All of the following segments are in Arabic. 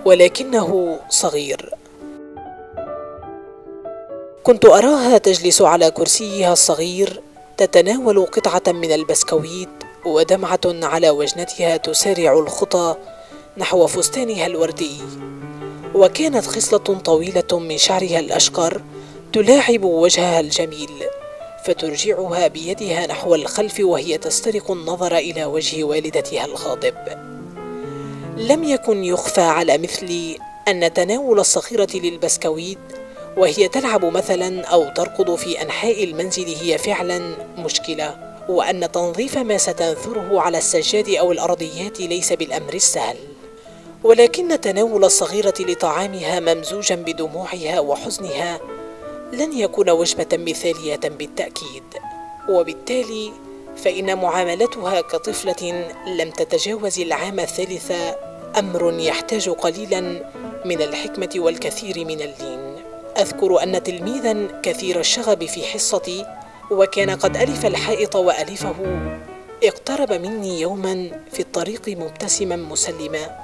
ولكنه صغير. كنت أراها تجلس على كرسيها الصغير تتناول قطعة من البسكويت، ودمعة على وجنتها تسارع الخطى نحو فستانها الوردي، وكانت خصلة طويلة من شعرها الأشقر تلاعب وجهها الجميل، فترجعها بيدها نحو الخلف وهي تسترق النظر إلى وجه والدتها الغاضب. لم يكن يخفى على مثلي أن تناول الصغيرة للبسكويت وهي تلعب مثلا أو تركض في أنحاء المنزل هي فعلا مشكلة، وأن تنظيف ما ستنثره على السجاد أو الأرضيات ليس بالأمر السهل. ولكن تناول الصغيرة لطعامها ممزوجا بدموعها وحزنها لن يكون وجبة مثالية بالتأكيد، وبالتالي فإن معاملتها كطفلة لم تتجاوز العام الثالث أمر يحتاج قليلا من الحكمة والكثير من اللين. أذكر أن تلميذا كثير الشغب في حصتي، وكان قد ألف الحائط وألفه، اقترب مني يوما في الطريق مبتسما مسلما.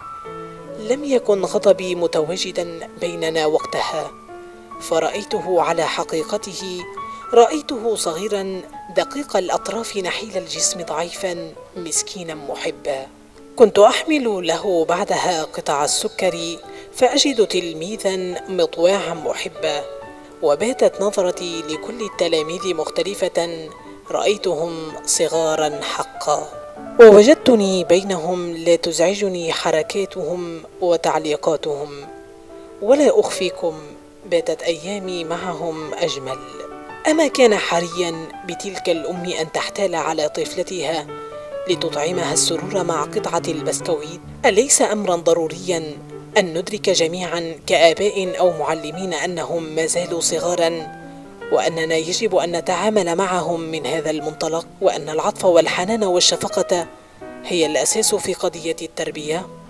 لم يكن غضبي متواجدا بيننا وقتها، فرأيته على حقيقته، رأيته صغيرا دقيق الأطراف نحيل الجسم ضعيفا مسكينا محبا. كنت أحمل له بعدها قطع السكر، فأجد تلميذا مطواعا محبا، وباتت نظرتي لكل التلاميذ مختلفة، رأيتهم صغارا حقا، ووجدتني بينهم لا تزعجني حركاتهم وتعليقاتهم. ولا أخفيكم، باتت أيامي معهم أجمل. أما كان حريا بتلك الأم أن تحتال على طفلتها لتطعمها السرور مع قطعة البسكويت؟ أليس أمرا ضروريا أن ندرك جميعا كآباء أو معلمين أنهم ما زالوا صغارا، وأننا يجب أن نتعامل معهم من هذا المنطلق، وأن العطف والحنان والشفقة هي الأساس في قضية التربية؟